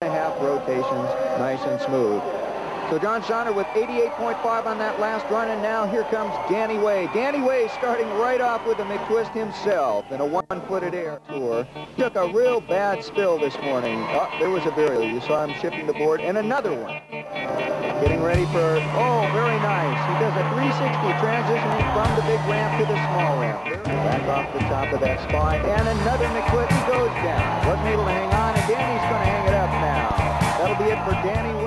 1.5 rotations, nice and smooth. So John Shiner with 88.5 on that last run, and now here comes Danny Way. Danny Way starting right off with a McTwist himself in a one-footed air tour. Took a real bad spill this morning. Oh, there was a burial. You saw him shifting the board, and another one. Getting ready for, oh, very nice. He does a 360 transitioning from the big ramp to the small ramp. Back off the top of that spine, and another McTwist. He goes down. Wasn't able to hang on, and Danny's going to hang it up now. That'll be it for Danny Way.